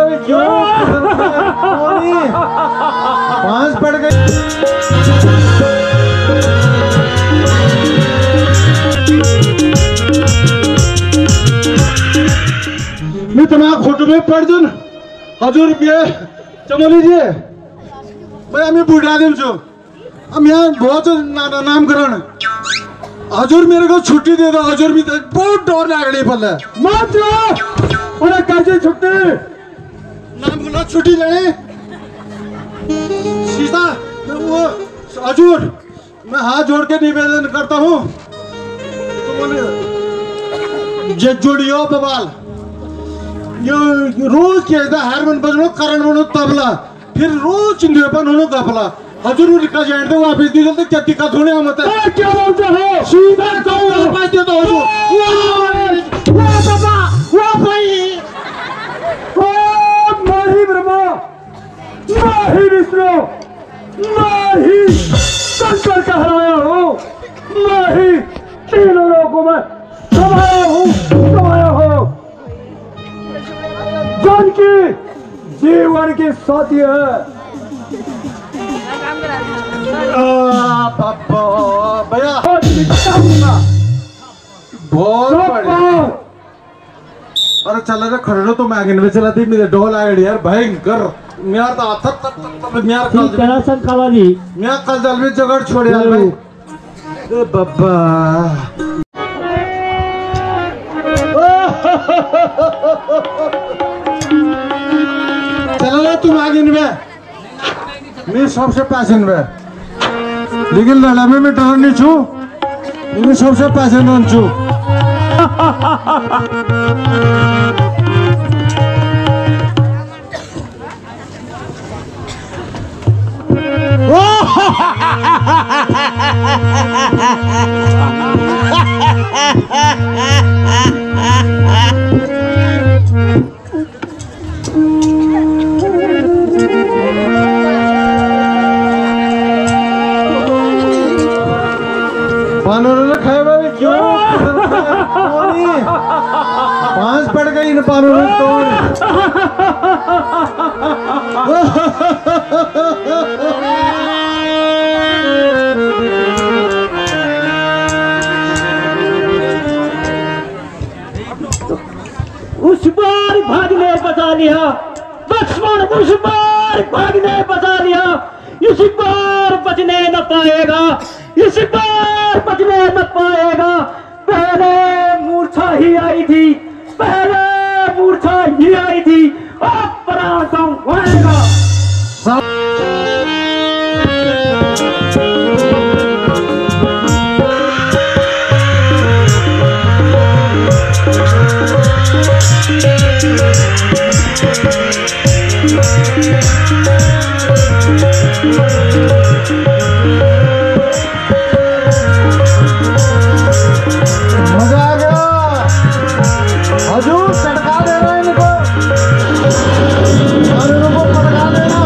भाई क्यों? पांच पड़ गए। मैं तुम्हारा फोटो में पढ़ दूं ₹1000 चमोली जी भाई आम्ही बुढ़ा दिन छो हम यहाँ बहुत नामकरण हजुर मेरे को छुट्टी दे दो। हजुर भी बहुत डर लागने पड़ता है मत अरे कैसे छुट्टी नाम को छुट्टी लेने सीता वो हजुर मैं हाथ जोड़ के निवेदन करता हूँ तुमने जोड़ियो बवाल यो रोज खेलता हारमोन बजनो करण बनो तबला फिर रोज चिंगेपन होनो गफला हजुर रिका जाने वापस दी तो क्या टिका थोड़े हम होता है क्या बोलते हो सीधा कहो वापस दे दो हजुर वाह बाबा वाह भाई ओ माही ब्रह्मा माही विष्णु माही शंकर का हराया हो माही तीनों लोगों में समाया हूँ जानकी जीवन की साथी है भैया बहुत अरे चल रहा खड़ो तो मैं आगे में चला थी मेरे डोल आ गई यार भयंकर मैं तो आता मैं कल जल में जगह छोड़े यार भाई बाबा चलो तुम आगे में मैं सबसे पैसन में लेकिन लड़ा में मैं डर नहीं छू मैं सबसे पैसन छू पांच पड़ गई इन पानों में तोड़ उस बार भागने बचा लिया लक्ष्मण उस बार भागने बचा लिया इस बार बचने न पाएगा इस बार बचने न पाएगा पहले मूर्छा ही आई थी पहले मूर्छा ही आई थी अब प्राण कम होएगा मजा आ गया हजुर चटका दे रहे हैं इनको और इनको पटका देना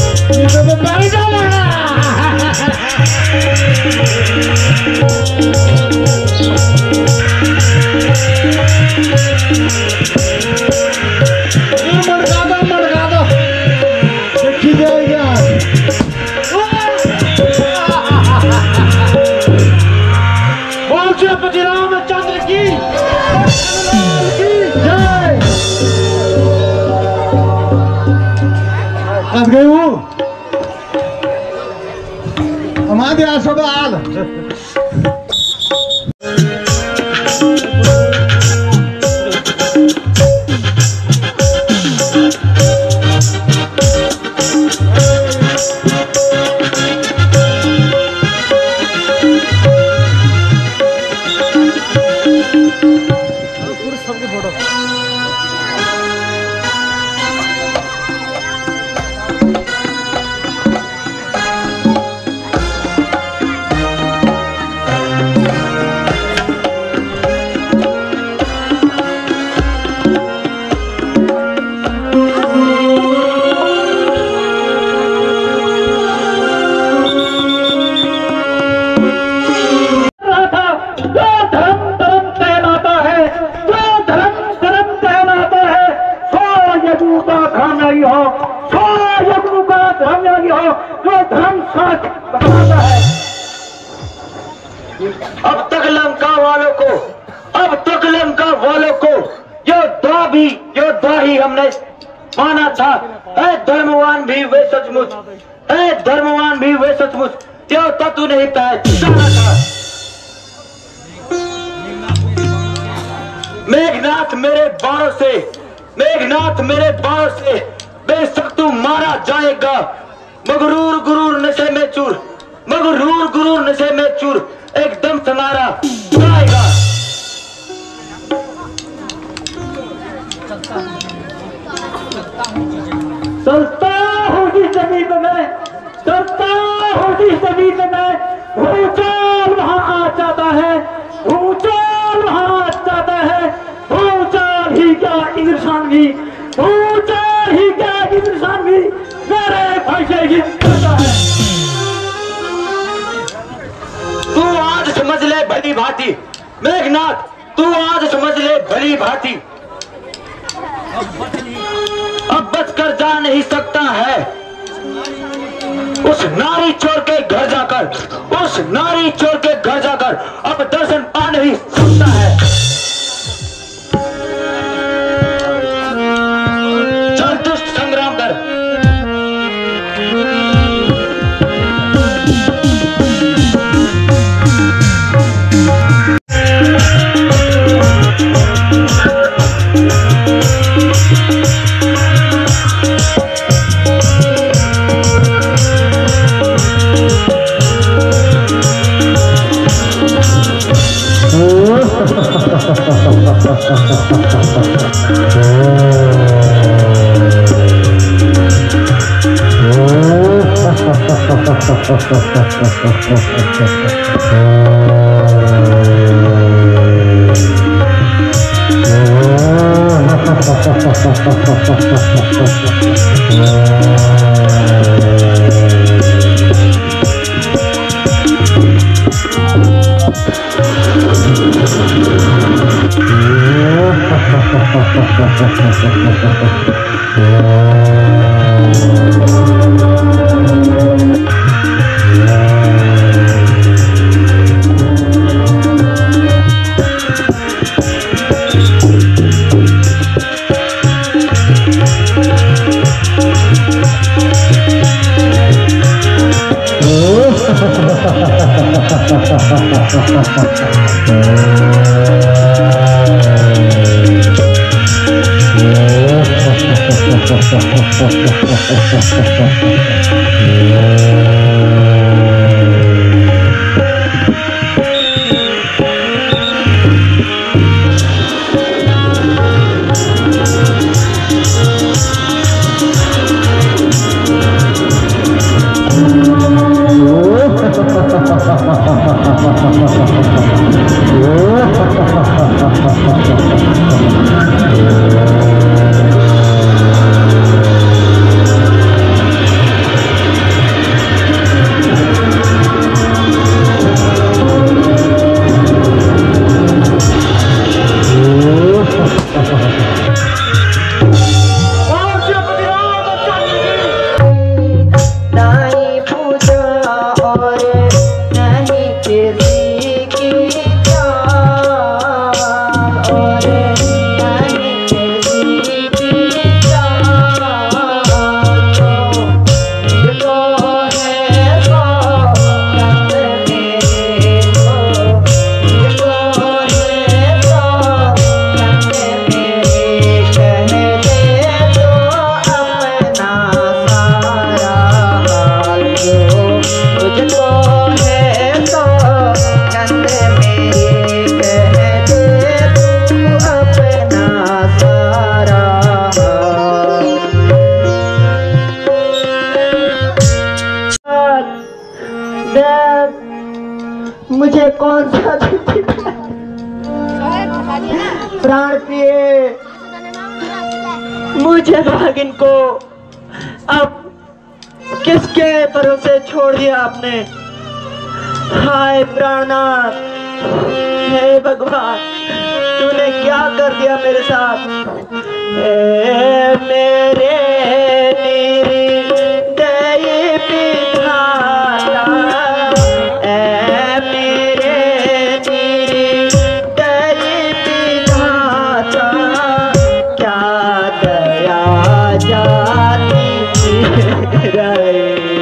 मड़का दो देखी जाएगा। बोल श्रीपति रामचंद्र की जय। कब गए वो हमारे आसो हाल योद्धा ही हमने माना था। धर्मवान भी वे सचमुच, धर्मवान भी वे सचमुच योद्धा तू नहीं पहचाना था। मेघनाथ मेरे बाणों से, मेघनाथ मेरे बाणों से बेशक तू मारा जाएगा। मगरूर गुरूर नशे में चूर, मगरूर गुरूर नशे में चूर एकदम से मारा जाएगा। चलता हूँ जिस जमीन में, चलता हूँ जिस जमीन में, भूचाल वहाँ आ जाता है, भूचाल वहाँ आ जाता है। भूचाल ही क्या इंसान भी, भूचाल ही क्या इंसान भी मेरे फैसले की करता है। तू आज समझ ले भली भांति मेघनाथ, तू आज समझ ले भली भांति। अब बचकर जा नहीं सकता है उस नारी चोर के घर जाकर, उस नारी चोर के घर जाकर अब दर्शन पा नहीं सकता है। चल दुष्ट संग्राम कर। मुझे कौन सा प्राण पिए, मुझे भागिन को अब किसके भरोसे छोड़ दिया आपने। हाय प्राणनाथ, हे भगवान, तूने क्या कर दिया मेरे साथ। मेरे निर्दयी विधाता, मेरे निर्दयी विधाता, क्या दया जाती रहे।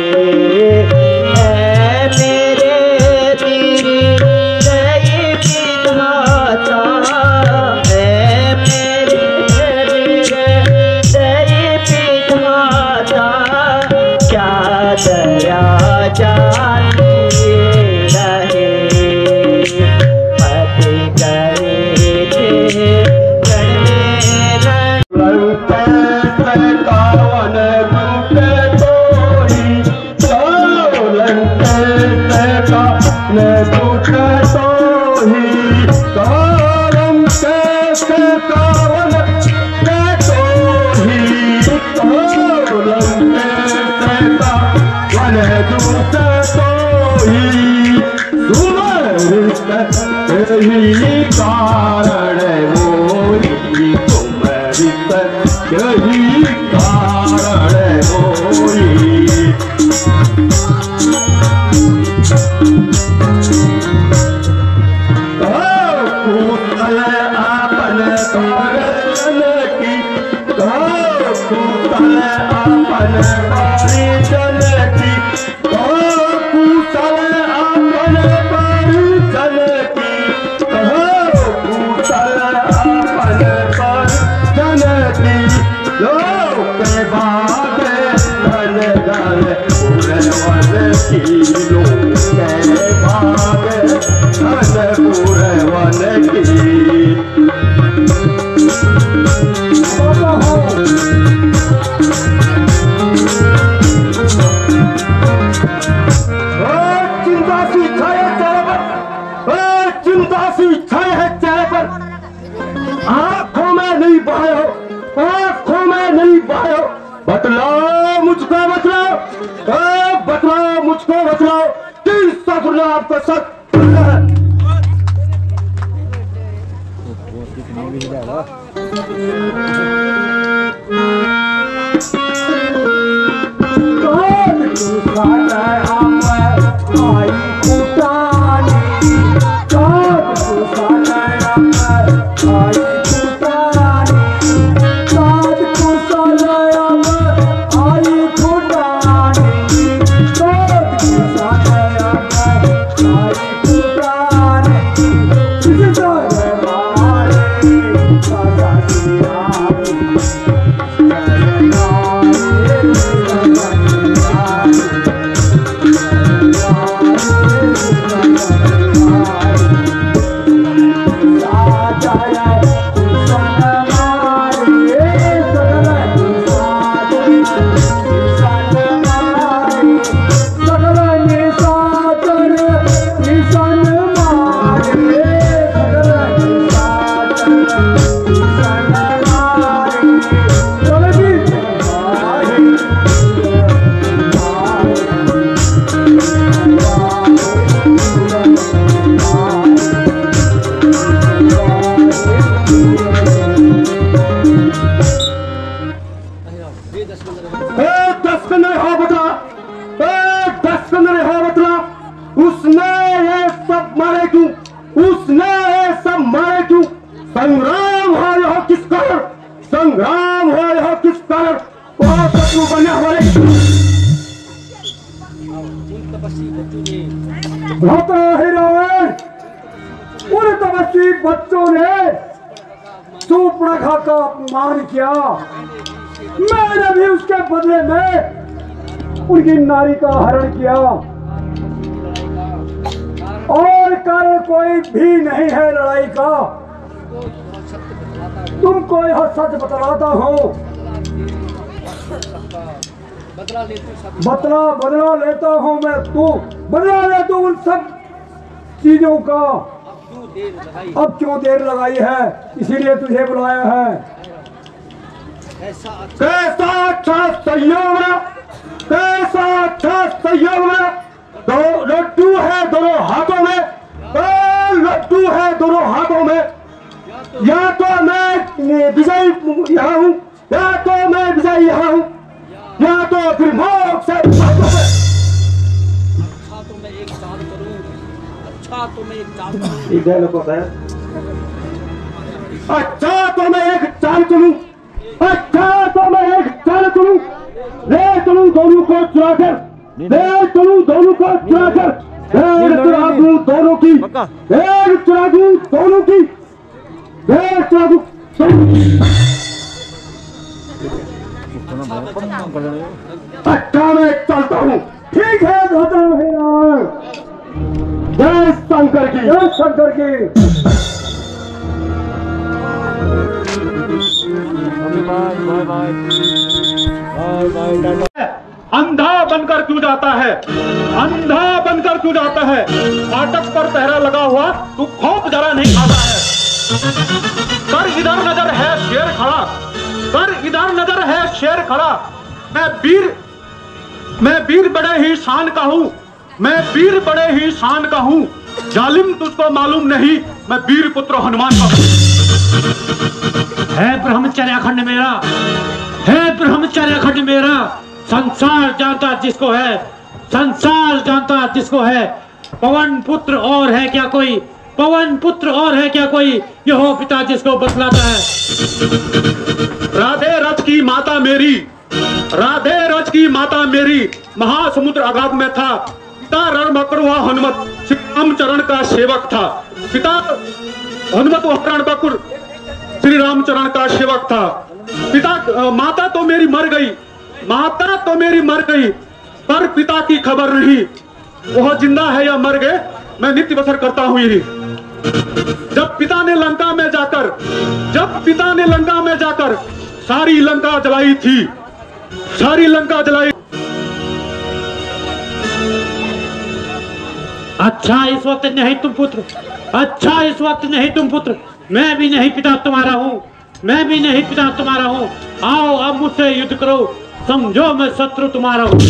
बच्चों ने सूर्पणखा का अपमान किया, मैंने भी उसके बदले में उनकी नारी का हरण किया और कारण कोई भी नहीं है लड़ाई का। तुमको यह सच बतलाता हूँ, बदला लेता हूँ मैं, तू बदला ले, तू उन सब चीजों का अब क्यों देर लगाई है, इसीलिए तुझे बुलाया है। कैसा अच्छा संयोग है, कैसा अच्छा संयोग है। दो लड्डू है दोनों हाथों में, लड्डू है दोनों हाथों में। या तो मैं विजयी यहाँ हूँ, या तो मैं विजयी यहाँ हूँ, या तो फिर मोक्ष से। अच्छा तो मैं एक चाल करूं, अच्छा तो मैं एक चाल करूं। ठीक है लोगों का, अच्छा तो मैं एक चाल चलूं, अच्छा तो मैं एक चाल चलूं। ले चलूं दोनों को चुरा कर, ले चलूं दोनों को चुरा कर, भेड़ चुरा दूं दोनों की, भेड़ चुरा दूं दोनों की, भेड़ चुरा दूं। अच्छा मैं चलता हूँ। ठीक है राजा हेरार। जय शंकर की, जय शंकर की। अंधा बनकर क्यों जाता है, अंधा बनकर क्यों जाता है। फाटक पर पहरा लगा हुआ तू खोप जरा नहीं खाता है। कर इधर नजर है शेर खड़ा, कर इधर नजर है शेर खड़ा। मैं वीर बड़े ही शान का हूँ, मैं वीर बड़े ही शान का हूँ। जालिम तुझको मालूम नहीं, मैं वीर पुत्र हनुमान का हूँ। है ब्रह्मचर्य खंड मेरा, है ब्रह्मचर्य खंड मेरा। संसार जानता जिसको है, संसार जानता जिसको है। पवन पुत्र और है क्या कोई, पवन पुत्र और है क्या कोई। यहो पिता जिसको बतलाता है। राधे रथ की माता मेरी, राधे रथ की माता मेरी। महासमुद्र अगाध में था, पिता रण मकरुआ हनुमत श्री रामचरण का सेवक था। पिता हनुमत रण बकुर श्री रामचरण का सेवक था। पिता माता तो मेरी मर गई, माता तो मेरी मर गई, पर पिता की खबर नहीं। वह जिंदा है या मर गए, मैं नित्य बसर करता हूं यही। जब पिता ने लंका में जाकर, जब पिता ने लंका में जाकर सारी लंका जलाई थी, सारी लंका जलाई। अच्छा इस वक्त नहीं तुम पुत्र, अच्छा इस वक्त नहीं तुम पुत्र। मैं भी नहीं पिता तुम्हारा हूँ, मैं भी नहीं पिता तुम्हारा हूँ। आओ अब मुझसे युद्ध करो, समझो मैं शत्रु तुम्हारा हूँ।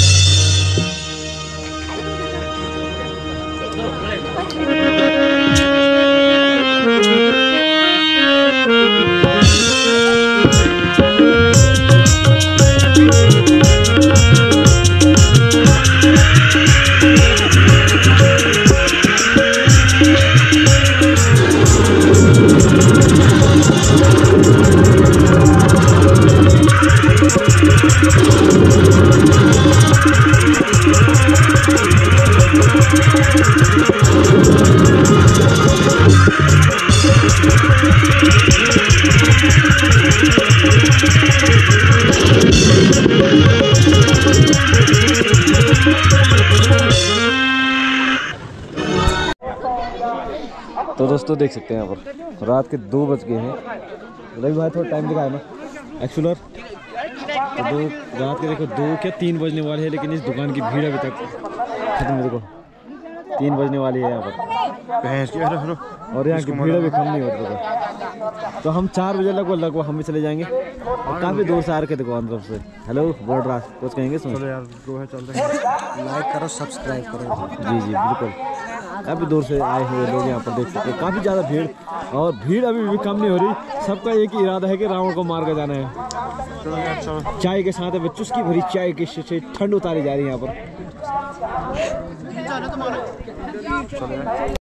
तो दोस्तों देख सकते हैं यहाँ पर रात के 2 बज गए हैं। रवि भाई थोड़ा टाइम दिखाया ना एक्चुअल, तो रात के देखो 2 क्या 3 बजने वाले हैं, लेकिन इस दुकान की भीड़ अभी तक खत्म है। देखो 3 बजने वाली है यहाँ पर, और यहाँ की भीड़ अभी कम नहीं होती है। तो हम 4 बजे लगभग हम भी चले जाएंगे, और काफ़ी दूर से आ रखे देखो अंदर से। हेलो बोल रहा कुछ कहेंगे, सुन लाइक करो, सब्सक्राइब करो। जी जी बिल्कुल, काफ़ी दूर से आए हुए लोग यहाँ पर देख सकते हैं। काफ़ी ज़्यादा भीड़, और भीड़ अभी भी कम नहीं हो रही। सबका एक ही इरादा है कि रावण को मार कर जाना है। चाय के साथ चुस्की भरी चाय की ठंड उतारी जा रही है यहाँ पर।